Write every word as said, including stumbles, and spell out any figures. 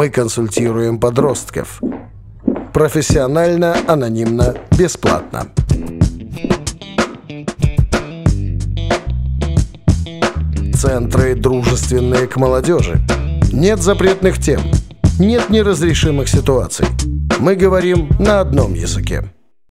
Мы консультируем подростков. Профессионально, анонимно, бесплатно. Центры, дружественные к молодежи. Нет запретных тем. Нет неразрешимых ситуаций. Мы говорим на одном языке.